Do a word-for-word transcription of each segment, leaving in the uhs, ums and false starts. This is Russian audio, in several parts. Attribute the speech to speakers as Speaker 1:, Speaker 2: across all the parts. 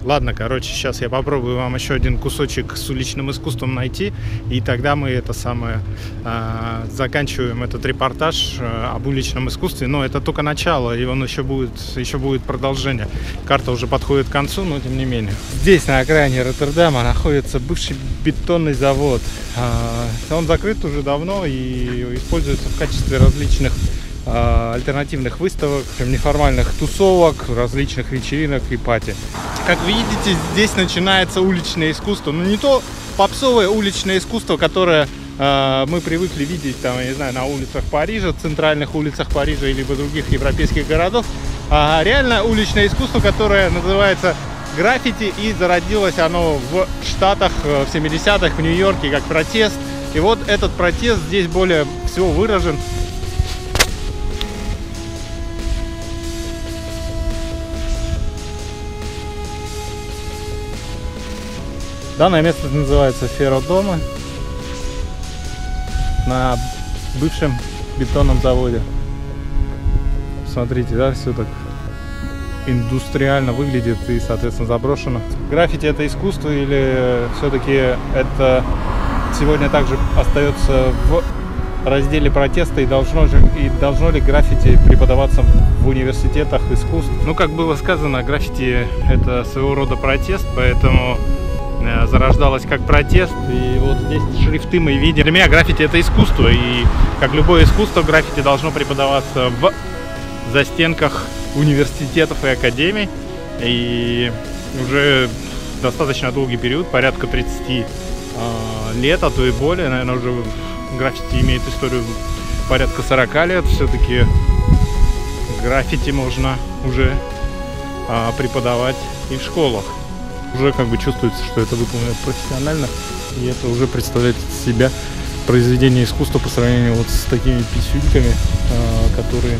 Speaker 1: Ладно, короче, сейчас я попробую вам еще один кусочек с уличным искусством найти, и тогда мы это самое э, заканчиваем этот репортаж э, об уличном искусстве. Но это только начало, и он еще будет, еще будет продолжение. Карта уже подходит к концу, но тем не менее. Здесь, на окраине Роттердама, находится бывший бетонный завод. Э, он закрыт уже давно и используется в качестве различных альтернативных выставок, неформальных тусовок, различных вечеринок и пати. Как вы видите, здесь начинается уличное искусство. Но не то попсовое уличное искусство, которое э, мы привыкли видеть там, я не знаю, на улицах Парижа, центральных улицах Парижа или других европейских городов, а реально уличное искусство, которое называется граффити, и зародилось оно в Штатах в семидесятых, в Нью-Йорке, как протест. И вот этот протест здесь более всего выражен. Данное место называется Ферродома, на бывшем бетонном заводе. Смотрите, да, все так индустриально выглядит и, соответственно, заброшено. Граффити — это искусство или все-таки это сегодня также остается в разделе протеста, и должно же и должно ли граффити преподаваться в университетах искусств? Ну, как было сказано, граффити — это своего рода протест, поэтому зарождалось как протест, и вот здесь шрифты мы видим. Для меня граффити — это искусство, и как любое искусство, граффити должно преподаваться в застенках университетов и академий, и уже достаточно долгий период, порядка тридцати э, лет, а то и более, наверное, уже граффити имеет историю порядка сорока лет. Все-таки граффити можно уже э, преподавать и в школах. Уже как бы чувствуется, что это выполнено профессионально, и это уже представляет из себя произведение искусства по сравнению вот с такими писюльками, э, которые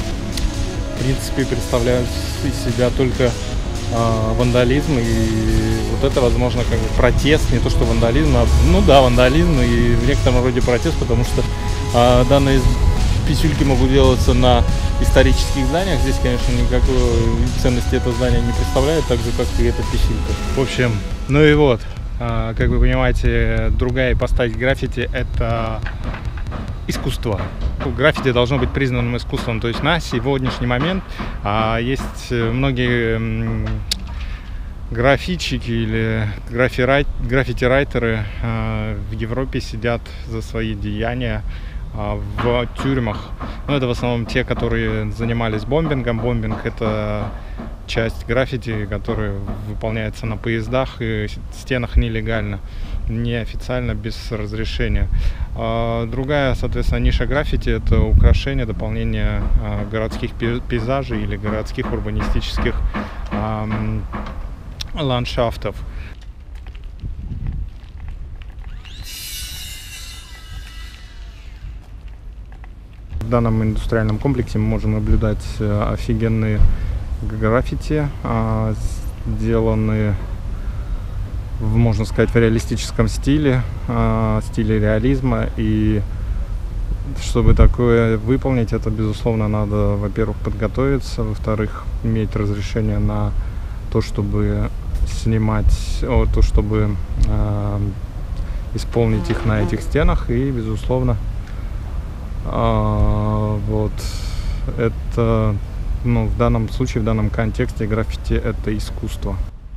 Speaker 1: в принципе представляют из себя только э, вандализм. И вот это, возможно, как бы протест, не то что вандализм, а ну да, вандализм и в некотором роде протест, потому что э, данные писюльки могут делаться на исторических зданиях. Здесь, конечно, никакой ценности это здание не представляет, так же, как и эта писюлька. В общем, ну и вот, как вы понимаете, другая ипостась граффити — это искусство. Граффити должно быть признанным искусством. То есть на сегодняшний момент есть многие граффитчики или граффити-райтеры в Европе сидят за свои деяния в тюрьмах. Но это в основном те, которые занимались бомбингом. Бомбинг — это часть граффити, которая выполняется на поездах и стенах нелегально, неофициально, без разрешения. А другая, соответственно, ниша граффити — это украшение, дополнение а, городских пейзажей или городских урбанистических а, ландшафтов. В данном индустриальном комплексе мы можем наблюдать офигенные граффити, сделанные, можно сказать, в реалистическом стиле, стиле реализма. И чтобы такое выполнить, это, безусловно, надо, во-первых, подготовиться, во-вторых, иметь разрешение на то, чтобы снимать, о, то, чтобы исполнить их на этих стенах. И, безусловно, А, вот это, ну, в данном случае, в данном контексте граффити — это искусство.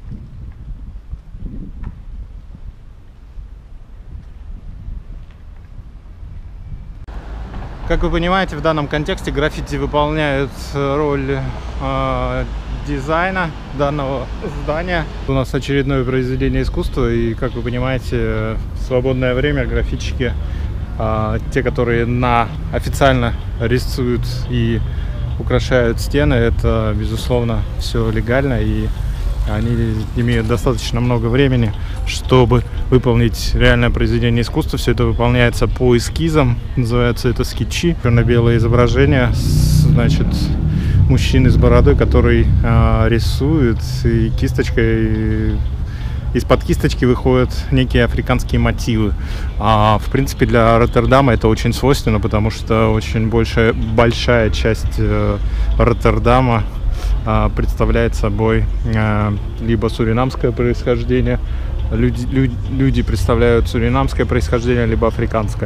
Speaker 1: Как вы понимаете, в данном контексте граффити выполняет роль э, дизайна данного здания. У нас очередное произведение искусства, и, как вы понимаете, в свободное время граффитчики, А, те, которые на официально рисуют и украшают стены, это, безусловно, все легально, и они имеют достаточно много времени, чтобы выполнить реальное произведение искусства. Все это выполняется по эскизам, называется это скетчи. Черно-белое изображение, значит, мужчины с бородой, который а, рисует, и кисточкой. Из-под кисточки выходят некие африканские мотивы. А, в принципе, для Роттердама это очень свойственно, потому что очень большая, большая часть э, Роттердама а, представляет собой а, либо суринамское происхождение, люди, люди, люди представляют суринамское происхождение, либо африканское.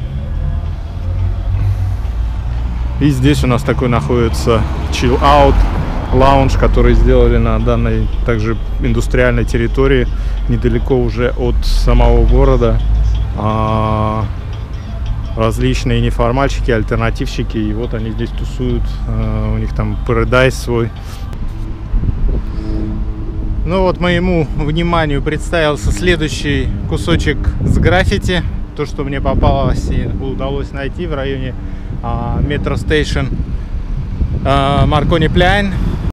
Speaker 1: И здесь у нас такой находится chill out лаунж, который сделали на данной также индустриальной территории, недалеко уже от самого города. А, различные неформальщики, альтернативщики, и вот они здесь тусуют, а, у них там парадайз свой. Ну вот моему вниманию представился следующий кусочек с граффити, то, что мне попалось и удалось найти в районе метро стейшн Маркони Пляйн.